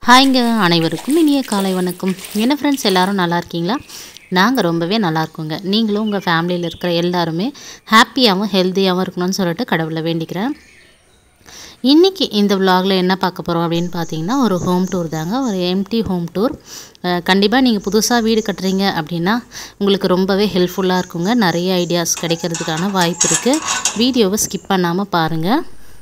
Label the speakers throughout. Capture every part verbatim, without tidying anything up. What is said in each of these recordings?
Speaker 1: ஹாய்ங்க அனைவருக்கும் இனிய காலை வணக்கம். என்ன ஃப்ரெண்ட்ஸ், எல்லோரும் நல்லா இருக்கீங்களா? நாங்கள் ரொம்பவே நல்லா இருக்கோங்க. நீங்களும் உங்கள் ஃபேமிலியில் இருக்கிற எல்லாருமே ஹாப்பியாகவும் ஹெல்த்தியாகவும் இருக்கணும்னு சொல்லிட்டு கடவுளை வேண்டிக்கிறேன். இன்றைக்கி இந்த விலாகில் என்ன பார்க்க போகிறோம் அப்படின்னு பார்த்தீங்கன்னா, ஒரு ஹோம் டூர் தாங்க. ஒரு எம்டி ஹோம் டூர். கண்டிப்பாக நீங்கள் புதுசாக வீடு கட்டுறீங்க அப்படின்னா உங்களுக்கு ரொம்பவே ஹெல்ப்ஃபுல்லாக இருக்குங்க. நிறைய ஐடியாஸ் கிடைக்கிறதுக்கான வாய்ப்பு இருக்குது. வீடியோவை ஸ்கிப் பண்ணாமல் பாருங்கள்.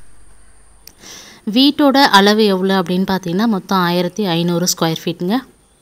Speaker 1: வீட்டோட அளவு எவ்வளோ அப்படின்னு பார்த்தீங்கன்னா மொத்தம் ஆயிரத்தி ஐநூறு ஸ்கொயர் ஃபீட்டுங்க.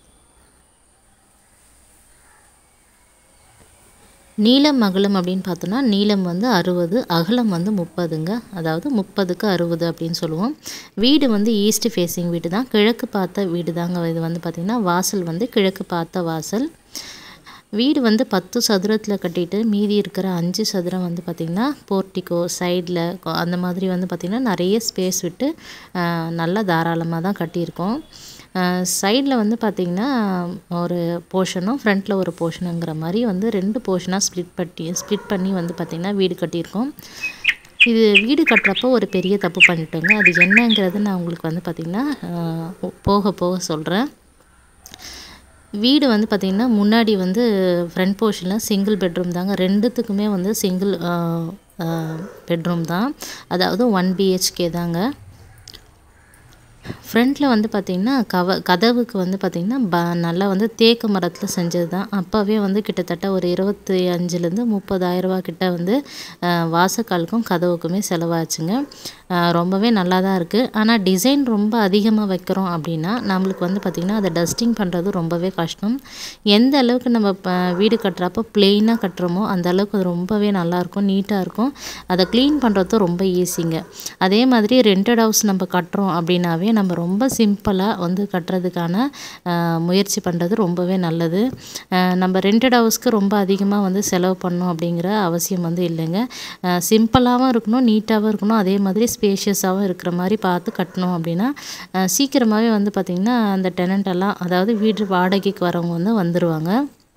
Speaker 1: நீளம் அகலம் அப்படின்னு பார்த்தோன்னா நீளம் வந்து அறுபது, அகலம் வந்து முப்பதுங்க. அதாவது முப்பதுக்கு அறுபது அப்படின்னு சொல்லுவோம். வீடு வந்து ஈஸ்ட் ஃபேஸிங் வீடு தான், கிழக்கு பார்த்த வீடு தாங்க. இது வந்து பார்த்திங்கன்னா வாசல் வந்து கிழக்கு பார்த்த வாசல். வீடு வந்து பத்து சதுரத்தில் கட்டிட்டு மீதி இருக்கிற அஞ்சு சதுரம் வந்து பார்த்திங்கன்னா போர்ட்டிக்கோ சைடில் அந்த மாதிரி வந்து பார்த்திங்கன்னா நிறைய ஸ்பேஸ் விட்டு நல்லா தாராளமாக தான் கட்டியிருக்கோம். சைடில் வந்து பார்த்திங்கன்னா ஒரு போர்ஷனும் ஃப்ரண்ட்டில் ஒரு போர்ஷனுங்கிற மாதிரி வந்து ரெண்டு போர்ஷனாக ஸ்ப்ளிட் பண்ணி ஸ்ப்ளிட் பண்ணி வந்து பார்த்திங்கன்னா வீடு கட்டியிருக்கோம். இது வீடு கட்டுறப்போ ஒரு பெரிய தப்பு பண்ணிட்டோங்க. அது என்னங்கிறது நான் உங்களுக்கு வந்து பார்த்திங்கன்னா போக போக சொல்கிறேன். வீடு வந்து பார்த்திங்கன்னா முன்னாடி வந்து ஃப்ரண்ட் போர்ஷனில் சிங்கிள் பெட்ரூம் தாங்க. ரெண்டுத்துக்குமே வந்து சிங்கிள் பெட்ரூம் தான். அதாவது ஒன் பிஹெச்கே தாங்க. ஃப்ரண்ட்டில் வந்து பார்த்திங்கன்னா கவ கதவுக்கு வந்து பார்த்திங்கன்னா ப நல்லா வந்து தேக்கு மரத்தில் செஞ்சது தான். அப்போவே வந்து கிட்டத்தட்ட ஒரு இருபத்தி அஞ்சுலேருந்து முப்பதாயிரரூபா கிட்ட வந்து வாசக்காலுக்கும் கதவுக்குமே செலவாச்சுங்க. ரொம்பவே நல்லா தான் இருக்குது. ஆனால் டிசைன் ரொம்ப அதிகமாக வைக்கிறோம் அப்படின்னா நம்மளுக்கு வந்து பார்த்திங்கன்னா அதை டஸ்டிங் பண்ணுறது ரொம்பவே கஷ்டம். எந்த அளவுக்கு நம்ம இப்போ வீடு கட்டுறப்போ ப்ளெயினாக கட்டுறோமோ அந்த அளவுக்கு அது ரொம்பவே நல்லாயிருக்கும், நீட்டாக இருக்கும். அதை க்ளீன் பண்ணுறது ரொம்ப ஈஸிங்க. அதே மாதிரி ரெண்டட் ஹவுஸ் நம்ம கட்டுறோம் அப்படின்னாவே நம்ம ரொம்ப சிம்பிளாக வந்து கட்டுறதுக்கான முயற்சி பண்ணுறது ரொம்பவே நல்லது. நம்ம ரெண்டட் ஹவுஸ்க்கு ரொம்ப அதிகமாக வந்து செலவு பண்ணணும் அப்படிங்கிற அவசியம் வந்து இல்லைங்க. சிம்பிளாகவும் இருக்கணும், நீட்டாகவும் இருக்கணும், அதே மாதிரி ஸ்பேஷியஸாகவும் இருக்கிற மாதிரி பார்த்து கட்டணும் அப்படின்னா சீக்கிரமாகவே வந்து பார்த்திங்கன்னா அந்த டெனண்டெல்லாம், அதாவது வீடு வாடகைக்கு வரவங்க வந்து வந்துடுவாங்க.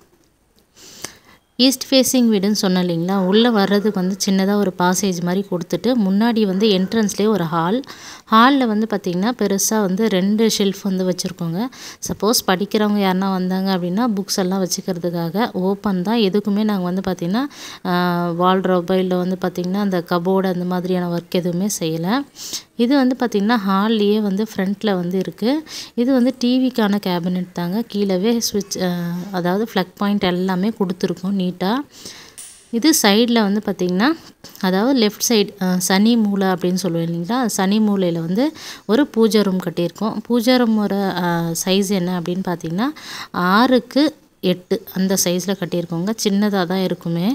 Speaker 1: ஈஸ்ட் ஃபேஸிங் வீடுன்னு சொன்னேன் இல்லைங்களா, உள்ளே வர்றதுக்கு வந்து சின்னதாக ஒரு பாசேஜ் மாதிரி கொடுத்துட்டு முன்னாடி வந்து என்ட்ரன்ஸ்லேயே ஒரு ஹால். ஹாலில் வந்து பார்த்திங்கன்னா பெருசாக வந்து ரெண்டு ஷெல்ஃப் வந்து வச்சுருக்கோங்க. சப்போஸ் படிக்கிறவங்க யாருனா வந்தாங்க அப்படின்னா புக்ஸ் எல்லாம் வச்சுக்கிறதுக்காக ஓப்பன் தான். எதுக்குமே நாங்கள் வந்து பார்த்திங்கன்னா வால்ட்ரோபோ இல்லை வந்து பார்த்திங்கன்னா அந்த கபோர்டு அந்த மாதிரியான ஒர்க் எதுவுமே செய்யலை. இது வந்து பார்த்திங்கன்னா ஹால்லையே வந்து ஃப்ரண்ட்டில் வந்து இருக்குது. இது வந்து டிவிக்கான கேபினெட் தாங்க. கீழவே ஸ்விட்ச், அதாவது ஃப்ளக் பாயிண்ட் எல்லாமே கொடுத்துருக்கோம் நீட்டாக. இது சைடில் வந்து பார்த்திங்கன்னா, அதாவது லெஃப்ட் சைடு சனி மூலை அப்படின்னு சொல்லுவேன் இல்லைங்களா, சனி மூலையில் வந்து ஒரு பூஜை ரூம் கட்டியிருக்கோம். பூஜை ரூமோட சைஸ் என்ன அப்படின்னு பார்த்திங்கன்னா ஆறுக்கு எட்டு அந்த சைஸில் கட்டியிருக்கோங்க. சின்னதாக தான் இருக்குமே.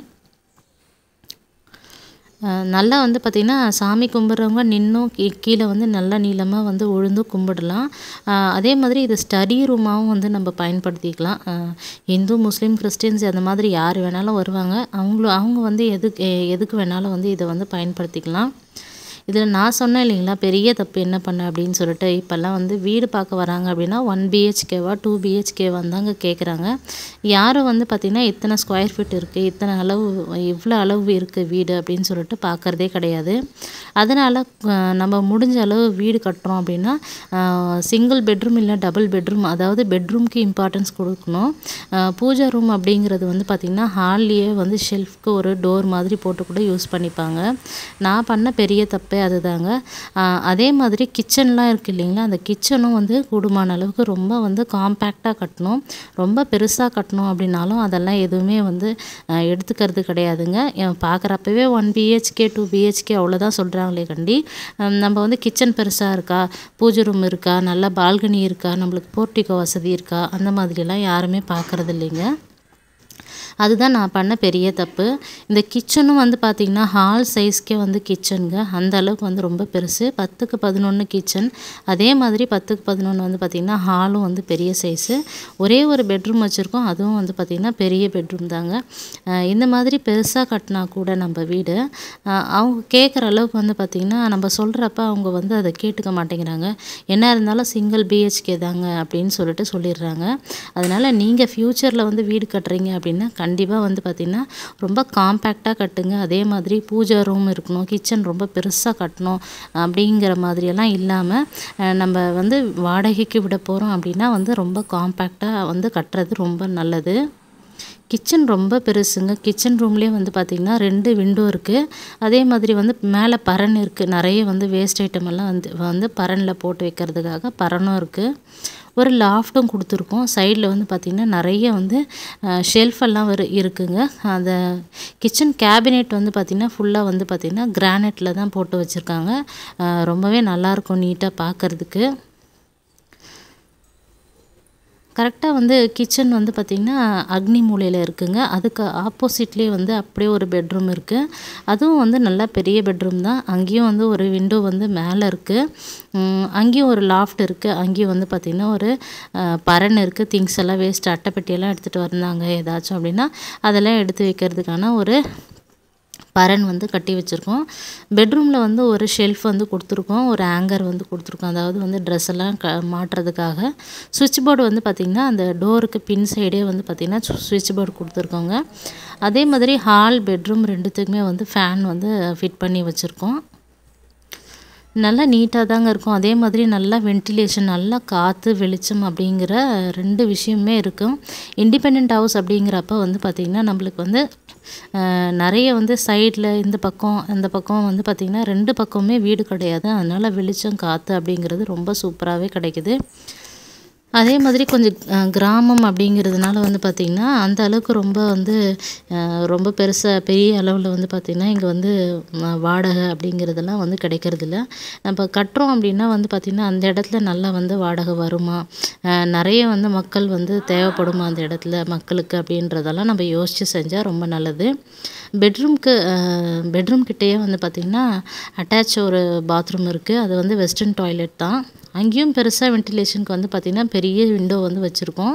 Speaker 1: நல்லா வந்து பார்த்திங்கன்னா சாமி கும்பிட்றவங்க நின்றும் கீ கீழே வந்து நல்லா நீளமாக வந்து உழுந்து கும்பிடலாம். அதே மாதிரி இது ஸ்டடி ரூமாகவும் வந்து நம்ம பயன்படுத்திக்கலாம். இந்து, முஸ்லீம், கிறிஸ்டின்ஸ் அந்த மாதிரி யார் வேணாலும் வருவாங்க. அவங்களும் அவங்க வந்து எதுக்கு எதுக்கு வேணாலும் வந்து இதை வந்து பயன்படுத்திக்கலாம். இதில் நான் சொன்னேன் இல்லைங்களா பெரிய தப்பு என்ன பண்ண அப்படின்னு சொல்லிட்டு, இப்போல்லாம் வந்து வீடு பார்க்க வராங்க அப்படின்னா ஒன் பிஹெச்கேவா டூ பிஹெச்கேவா தாங்க கேட்குறாங்க. யாரும் வந்து பார்த்திங்கன்னா இத்தனை ஸ்கொயர் ஃபீட் இருக்குது, இத்தனை அளவு, இவ்வளோ அளவு இருக்குது வீடு அப்படின்னு சொல்லிட்டு பார்க்குறதே கிடையாது. அதனால் நம்ம முடிஞ்ச அளவு வீடு கட்டுறோம் அப்படின்னா சிங்கிள் பெட்ரூம் இல்லை டபுள் பெட்ரூம், அதாவது பெட்ரூம்க்கு இம்பார்ட்டன்ஸ் கொடுக்கணும். பூஜை ரூம் அப்படிங்கிறது வந்து பார்த்திங்கன்னா ஹால்லையே வந்து ஷெல்ஃப்க்கு ஒரு டோர் மாதிரி போட்டு கூட யூஸ் பண்ணிப்பாங்க. நான் பண்ண பெரிய தப்பு அதுதாங்க. அதே மாதிரி கிச்சன்லாம் இருக்குது இல்லைங்களா, அந்த கிச்சனும் வந்து கூடுமான அளவுக்கு ரொம்ப வந்து காம்பேக்டாக கட்டணும். ரொம்ப பெருசாக கட்டணும் அப்படின்னாலும் அதெல்லாம் எதுவுமே வந்து எடுத்துக்கிறது கிடையாதுங்க. பார்க்குறப்பவே ஒன் பிஹெச்கே டூ பிஹெச்கே அவ்வளோதான் சொல்கிறாங்களே கண்டி, நம்ம வந்து கிச்சன் பெருசாக இருக்கா, பூஜை ரூம் இருக்கா, நல்லா பால்கனி இருக்கா, நம்மளுக்கு போர்ட்டிகோ வசதி இருக்கா, அந்த மாதிரிலாம் யாருமே பார்க்குறது இல்லைங்க. அதுதான் நான் பண்ண பெரிய தப்பு. இந்த கிச்சனும் வந்து பார்த்திங்கன்னா ஹால் சைஸ்க்கே வந்து கிச்சனுங்க. அந்த அளவுக்கு வந்து ரொம்ப பெருசு, பத்துக்கு பதினொன்று கிச்சன். அதே மாதிரி பத்துக்கு பதினொன்று வந்து பார்த்திங்கன்னா ஹாலும் வந்து பெரிய சைஸு. ஒரே ஒரு பெட்ரூம் வச்சுருக்கோம், அதுவும் வந்து பார்த்திங்கன்னா பெரிய பெட்ரூம் தாங்க. இந்த மாதிரி பெருசாக கட்டினா கூட நம்ம வீடு அவங்க கேட்குற அளவுக்கு வந்து பார்த்திங்கன்னா நம்ம சொல்கிறப்ப அவங்க வந்து அதை கேட்டுக்க மாட்டேங்கிறாங்க. என்ன இருந்தாலும் சிங்கிள் பிஹெச்கே தாங்க அப்படின்னு சொல்லிட்டு சொல்லிடுறாங்க. அதனால் நீங்கள் ஃப்யூச்சரில் வந்து வீடு கட்டுறீங்க அப்படின்னா கண்டிப்பாக வந்து பார்த்திங்கன்னா ரொம்ப காம்பேக்டாக கட்டுங்க. அதே மாதிரி பூஜை ரூம் இருக்கணும், கிச்சன் ரொம்ப பெருசாக கட்டணும் அப்படிங்கிற மாதிரியெல்லாம் இல்லாமல் நம்ம வந்து வாடகைக்கு விட போகிறோம் அப்படின்னா வந்து ரொம்ப காம்பேக்டாக வந்து கட்டுறது ரொம்ப நல்லது. கிச்சன் ரொம்ப பெருசுங்க. கிச்சன் ரூம்லேயே வந்து பார்த்திங்கன்னா ரெண்டு விண்டோ இருக்குது. அதே மாதிரி வந்து மேலே பரண் இருக்குது. நிறைய வந்து வேஸ்ட் ஐட்டம் எல்லாம் வந்து வந்து பரனில் போட்டு வைக்கிறதுக்காக பரனும் இருக்குது. ஒரு லாஃப்ட்டும் கொடுத்துருக்கோம். சைடில் வந்து பார்த்திங்கன்னா நிறைய வந்து ஷெல்ஃபெல்லாம் வரு இருக்குங்க. அந்த கிச்சன் கேபினெட் வந்து பார்த்திங்கன்னா ஃபுல்லாக வந்து பார்த்திங்கன்னா கிரானைட்டில் தான் போட்டு வச்சுருக்காங்க. ரொம்பவே நல்லாயிருக்கும் நீட்டாக பார்க்குறதுக்கு. கரெக்டாக வந்து கிச்சன் வந்து பார்த்திங்கன்னா அக்னி மூலையில் இருக்குங்க. அதுக்கு ஆப்போசிட்லேயே வந்து அப்படியே ஒரு பெட்ரூம் இருக்குது. அதுவும் வந்து நல்லா பெரிய பெட்ரூம் தான். அங்கேயும் வந்து ஒரு விண்டோ வந்து மேலே இருக்குது. அங்கேயும் ஒரு லாஃப்ட் இருக்குது. அங்கேயும் வந்து பார்த்திங்கன்னா ஒரு பரண் இருக்குது. திங்ஸ் எல்லாம் வேஸ்ட் அட்டைப்பெட்டியெல்லாம் எடுத்துகிட்டு வந்தாங்க ஏதாச்சும் அப்படின்னா அதெல்லாம் எடுத்து வைக்கிறதுக்கான ஒரு பரண் வந்து கட்டி வச்சுருக்கோம். பெட்ரூமில் வந்து ஒரு ஷெல்ஃப் வந்து கொடுத்துருக்கோம். ஒரு ஹேங்கர் வந்து கொடுத்துருக்கோம். அதாவது வந்து ட்ரெஸ் எல்லாம் க மாட்டுறதுக்காக. சுவிட்ச் போர்டு வந்து பார்த்திங்கன்னா அந்த டோருக்கு பின் சைடே வந்து பார்த்திங்கன்னா சுவிட்ச் போர்டு கொடுத்துருக்கோங்க. அதே மாதிரி ஹால் பெட்ரூம் ரெண்டுத்துக்குமே வந்து ஃபேன் வந்து ஃபிட் பண்ணி வச்சுருக்கோம். நல்லா நீட்டாக தாங்க இருக்கும். அதே மாதிரி நல்லா வென்டிலேஷன், நல்லா காற்று வெளிச்சம் அப்படிங்கிற ரெண்டு விஷயமே இருக்கும். இண்டிபெண்ட் ஹவுஸ் அப்படிங்கிறப்ப வந்து பார்த்திங்கன்னா நம்மளுக்கு வந்து நிறைய வந்து சைடில் இந்த பக்கம் அந்த பக்கம் வந்து பார்த்திங்கன்னா ரெண்டு பக்கமுமே வீடு கிடையாது. அதனால் வெளிச்சம் காற்று அப்படிங்கிறது ரொம்ப சூப்பராகவே கிடைக்குது. அதே மாதிரி கொஞ்சம் கிராமம் அப்படிங்கிறதுனால வந்து பார்த்திங்கன்னா அந்த அளவுக்கு ரொம்ப வந்து ரொம்ப பெருசாக பெரிய அளவில் வந்து பார்த்திங்கன்னா இங்கே வந்து வாடகை அப்படிங்கிறதெல்லாம் வந்து கிடைக்கிறதில்ல. நம்ம கட்டுறோம் அப்படின்னா வந்து பார்த்திங்கன்னா அந்த இடத்துல நல்லா வந்து வாடகை வருமா, நிறைய வந்து மக்கள் வந்து தேவைப்படுமா அந்த இடத்துல மக்களுக்கு அப்படின்றதெல்லாம் நம்ம யோசித்து செஞ்சால் ரொம்ப நல்லது. பெட்ரூம்க்கு பெட்ரூம் கிட்டேயே வந்து பார்த்திங்கன்னா அட்டாச் ஒரு பாத்ரூம் இருக்குது. அது வந்து வெஸ்டர்ன் டாய்லெட் தான். அங்கேயும் பெருசாக வென்டிலேஷனுக்கு வந்து பார்த்திங்கன்னா பெரிய விண்டோ வந்து வச்சுருக்கோம்.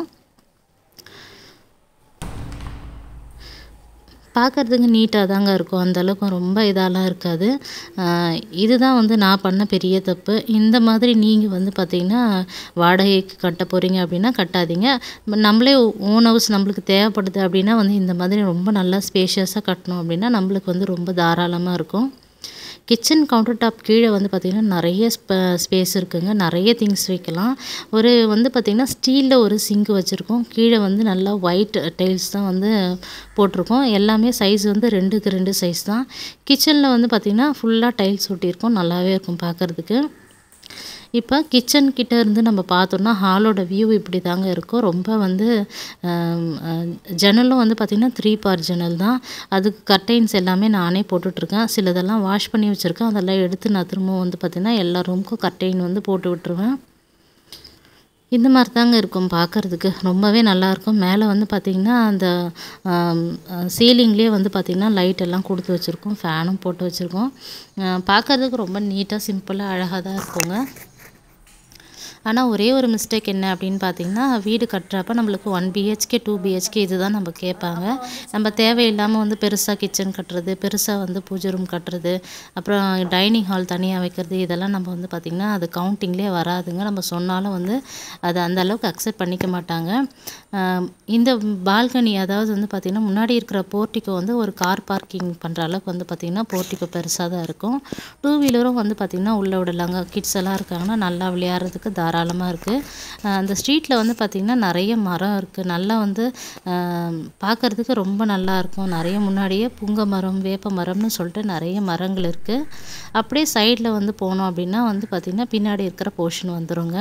Speaker 1: பார்க்குறதுக்கு நீட்டாக தாங்க இருக்கும். அந்தளவுக்கு ரொம்ப இதாலாம் இருக்காது. இதுதான் வந்து நான் பண்ண பெரிய தப்பு. இந்த மாதிரி நீங்கள் வந்து பார்த்திங்கன்னா வாடகைக்கு கட்ட போகிறீங்க அப்படின்னா கட்டாதீங்க. நம்மளே ஓன் ஹவுஸ் நம்மளுக்கு தேவைப்படுது அப்படின்னா வந்து இந்த மாதிரி ரொம்ப நல்லா ஸ்பேஷியஸாக கட்டணும் அப்படின்னா நம்மளுக்கு வந்து ரொம்ப தாராளமாக இருக்கும். கிச்சன் கவுண்டர் டாப் கீழே வந்து பார்த்திங்கன்னா நிறைய ஸ்ப ஸ்பேஸ் இருக்குங்க. நிறைய திங்ஸ் வைக்கலாம். ஒரு வந்து பார்த்திங்கன்னா ஸ்டீலில் ஒரு சிங்க் வச்சுருக்கோம். கீழே வந்து நல்லா ஒயிட் டைல்ஸ் தான் வந்து போட்டிருக்கோம். எல்லாமே சைஸ் வந்து ரெண்டுக்கு ரெண்டு சைஸ் தான். கிச்சனில் வந்து பார்த்திங்கன்னா ஃபுல்லாக டைல்ஸ் ஒட்டியிருக்கோம். நல்லாவே இருக்கும் பார்க்குறதுக்கு. இப்போ கிச்சன் கிட்ட இருந்து நம்ம பார்த்தோம்னா ஹாலோட வியூ இப்படி தாங்க இருக்கும். ரொம்ப வந்து ஜன்னலும் வந்து பார்த்திங்கன்னா த்ரீ பார் ஜன்னல் தான். அதுக்கு கர்டைன்ஸ் எல்லாமே நானே போட்டுட்ருக்கேன். சிலதெல்லாம் வாஷ் பண்ணி வச்சுருக்கேன். அதெல்லாம் எடுத்து நான் திரும்பவும் வந்து பார்த்திங்கன்னா எல்லா ரூமுக்கும் கர்டைன் வந்து போட்டு விட்டுருவேன். இந்த மாதிரி தாங்க இருக்கும் பார்க்குறதுக்கு. ரொம்பவே நல்லாயிருக்கும். மேலே வந்து பார்த்திங்கன்னா அந்த சீலிங்லேயே வந்து பார்த்திங்கன்னா லைட் எல்லாம் கொடுத்து வச்சுருக்கோம். ஃபேனும் போட்டு வச்சுருக்கோம். பார்க்குறதுக்கு ரொம்ப நீட்டாக சிம்பிளாக அழகாக தான் இருக்குங்க. ஆனால் ஒரே ஒரு மிஸ்டேக் என்ன அப்படின்னு பார்த்திங்கன்னா வீடு கட்டுறப்ப நம்மளுக்கு ஒன் பிஹெச்கே டூ பிஹெச்கே இது தான் நம்ம கேட்பாங்க. நம்ம தேவையில்லாமல் வந்து பெருசாக கிச்சன் கட்டுறது, பெருசாக வந்து பூஜை ரூம் கட்டுறது, அப்புறம் டைனிங் ஹால் தனியாக வைக்கிறது, இதெல்லாம் நம்ம வந்து பார்த்திங்கன்னா அது கவுண்டிங்லேயே வராதுங்க. நம்ம சொன்னாலும் வந்து அதை அந்த அளவுக்கு அக்செப்ட் பண்ணிக்க மாட்டாங்க. இந்த பால்கனி அதாவது வந்து பார்த்திங்கன்னா முன்னாடி இருக்கிற போர்ட்டிக்கோ வந்து ஒரு கார் பார்க்கிங் பண்ணுற அளவுக்கு வந்து பார்த்திங்கன்னா போர்ட்டிக்கோ பெருசாக தான் இருக்கும். டூ வீலரும் வந்து பார்த்திங்கன்னா உள்ளே விடலாங்க. கிட்ஸ் எல்லாம் இருக்காங்கன்னா நல்லா விளையாடுறதுக்கு தாராளமாக இருக்குது. அந்த ஸ்ட்ரீட்டில் வந்து பார்த்திங்கன்னா நிறைய மரம் இருக்குது. நல்லா வந்து பார்க்குறதுக்கு ரொம்ப நல்லாயிருக்கும். நிறைய முன்னாடியே புங்க மரம், வேப்ப மரம்னு சொல்லிட்டு நிறைய மரங்கள் இருக்குது. அப்படியே சைடில் வந்து போனோம் அப்படின்னா வந்து பார்த்திங்கன்னா பின்னாடி இருக்கிற போர்ஷன் வந்துடுங்க.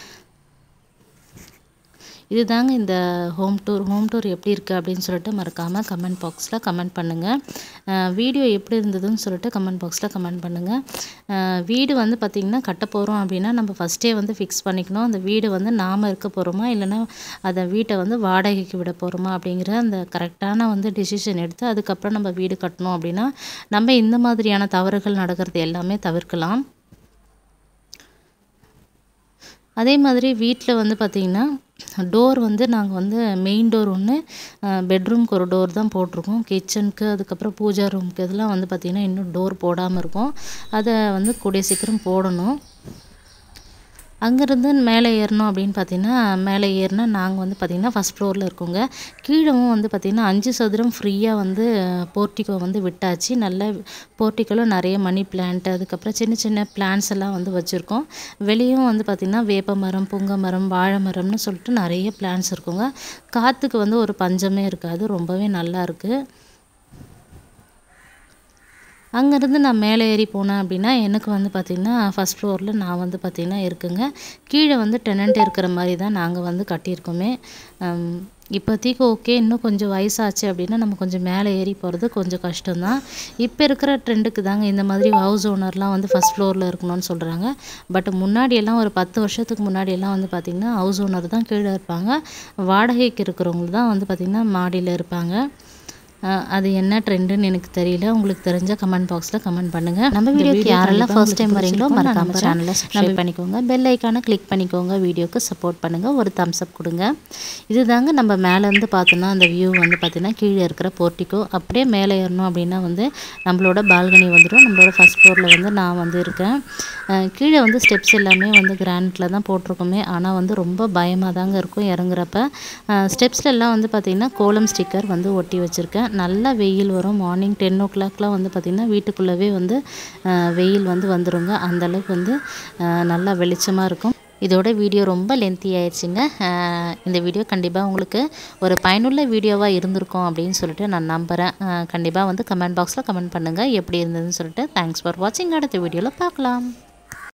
Speaker 1: இதுதாங்க இந்த ஹோம் டூர். ஹோம் டூர் எப்படி இருக்குது அப்படின்னு சொல்லிட்டு மறக்காமல் கமெண்ட் பாக்ஸில் கமெண்ட் பண்ணுங்கள். வீடியோ எப்படி இருந்ததுன்னு சொல்லிட்டு கமெண்ட் பாக்ஸில் கமெண்ட் பண்ணுங்கள். வீடு வந்து பார்த்திங்கன்னா கட்ட போகிறோம் அப்படின்னா நம்ம ஃபஸ்ட்டே வந்து ஃபிக்ஸ் பண்ணிக்கணும். அந்த வீடு வந்து நாம் இருக்க போகிறோமா இல்லைன்னா அதை வீட்டை வந்து வாடகைக்கு விட போகிறோமா அப்படிங்கிற அந்த கரெக்டான வந்து டிசிஷன் எடுத்து அதுக்கப்புறம் நம்ம வீடு கட்டணும் அப்படின்னா நம்ம இந்த மாதிரியான தவறுகள் நடக்கிறது எல்லாமே தவிர்க்கலாம். அதே மாதிரி வீட்டில் வந்து பார்த்திங்கன்னா டோர் வந்து நாங்கள் வந்து மெயின் டோர் ஒன்று, பெட்ரூம்க்கு ஒரு டோர் தான் போட்டிருக்கோம். கிச்சனுக்கு அதுக்கப்புறம் பூஜா ரூமுக்கு இதெல்லாம் வந்து பார்த்திங்கன்னா இன்னும் டோர் போடாமல் இருக்கும். அதை வந்து கூடிய சீக்கிரம் போடணும். அங்கேருந்து மேலே ஏறணும் அப்படின்னு பார்த்தீங்கன்னா மேலே ஏறினா நாங்கள் வந்து பார்த்திங்கன்னா ஃபஸ்ட் ஃப்ளோரில் இருக்கோங்க. கீழவும் வந்து பார்த்திங்கன்னா அஞ்சு சதுரம் ஃப்ரீயாக வந்து போர்ட்டிகோ வந்து விட்டாச்சு. நல்ல போர்ட்டிகோவில் நிறைய மணி பிளான்ட் அதுக்கப்புறம் சின்ன சின்ன பிளான்ட்ஸ் எல்லாம் வந்து வச்சுருக்கோம். வெளியும் வந்து பார்த்திங்கன்னா வேப்ப மரம், புங்க மரம், வாழை மரம்னு சொல்லிட்டு நிறைய பிளான்ட்ஸ் இருக்குங்க. காற்றுக்கு வந்து ஒரு பஞ்சமே இருக்காது. ரொம்பவே நல்லா இருக்குது. அங்கேருந்து நான் மேலே ஏறி போனேன் அப்படின்னா எனக்கு வந்து பார்த்திங்கன்னா ஃபஸ்ட் ஃப்ளோரில் நான் வந்து பார்த்திங்கன்னா இருக்குங்க. கீழே வந்து டெனண்ட் இருக்கிற மாதிரி தான் நாங்கள் வந்து கட்டியிருக்கோமே. இப்போதைக்கு ஓகே. இன்னும் கொஞ்சம் வயசாச்சு அப்படின்னா நம்ம கொஞ்சம் மேலே ஏறி போகிறது கொஞ்சம் கஷ்டம்தான். இப்போ இருக்கிற ட்ரெண்டுக்கு தாங்க இந்த மாதிரி ஹவுஸ் ஓனர்லாம் வந்து ஃபஸ்ட் ஃப்ளோரில் இருக்கணும்னு சொல்கிறாங்க. பட் முன்னாடியெல்லாம் ஒரு பத்து வருஷத்துக்கு முன்னாடியெல்லாம் வந்து பார்த்திங்கன்னா ஹவுஸ் ஓனர் தான் கீழே இருப்பாங்க. வாடகைக்கு இருக்கிறவங்க தான் வந்து பார்த்திங்கன்னா மாடியில் இருப்பாங்க. அது என்ன ட்ரெண்டுன்னு எனக்கு தெரியல. உங்களுக்கு தெரிஞ்ச கமெண்ட் பாக்ஸில் கமெண்ட் பண்ணுங்கள். நம்ம வீடியோக்கு யாரெல்லாம் ஃபர்ஸ்ட் டைம் வரீங்களோ மறக்காம சேனலை சப்ஸ்கிரைப் பண்ணிக்கோங்க. பெல் ஐக்கானை கிளிக் பண்ணிக்கோங்க. வீடியோக்கு சப்போர்ட் பண்ணுங்கள். ஒரு தம்ஸ் அப் கொடுங்க. இதுதாங்க நம்ம மேலேருந்து பார்த்தோன்னா அந்த வியூ வந்து பார்த்திங்கன்னா கீழே இருக்கிற போர்ட்டிகோ. அப்படியே மேலே ஏறணும் அப்படின்னா வந்து நம்மளோட பால்கனி வந்துடும். நம்மளோட ஃபஸ்ட் ஃப்ளோரில் வந்து நான் வந்து இருக்கேன். கீழே வந்து ஸ்டெப்ஸ் எல்லாமே வந்து கிரானைட்டில் தான் போட்டிருக்கோமே. ஆனால் வந்து ரொம்ப பயமாக தாங்க இருக்கும் இறங்குறப்ப. ஸ்டெப்ஸ்லாம் வந்து பார்த்திங்கன்னா கோலம் ஸ்டிக்கர் வந்து ஒட்டி வச்சுருக்கேன். நல்லா வெயில் வரும். மார்னிங் டென் ஓ கிளாக்லாம் வந்து பார்த்திங்கன்னா வீட்டுக்குள்ளவே வந்து வெயில் வந்து வந்துருங்க. அந்தளவுக்கு வந்து நல்லா வெளிச்சமாக இருக்கும். இதோட வீடியோ ரொம்ப லென்த்தி ஆயிடுச்சுங்க. இந்த வீடியோ கண்டிப்பாக உங்களுக்கு ஒரு பயனுள்ள வீடியோவாக இருந்திருக்கும் அப்படின்னு சொல்லிட்டு நான் நம்புகிறேன். கண்டிப்பாக வந்து கமெண்ட் பாக்ஸில் கமெண்ட் பண்ணுங்கள் எப்படி இருந்ததுன்னு சொல்லிட்டு. தேங்க்ஸ் ஃபார் வாட்சிங். அடுத்த வீடியோவில் பார்க்கலாம்.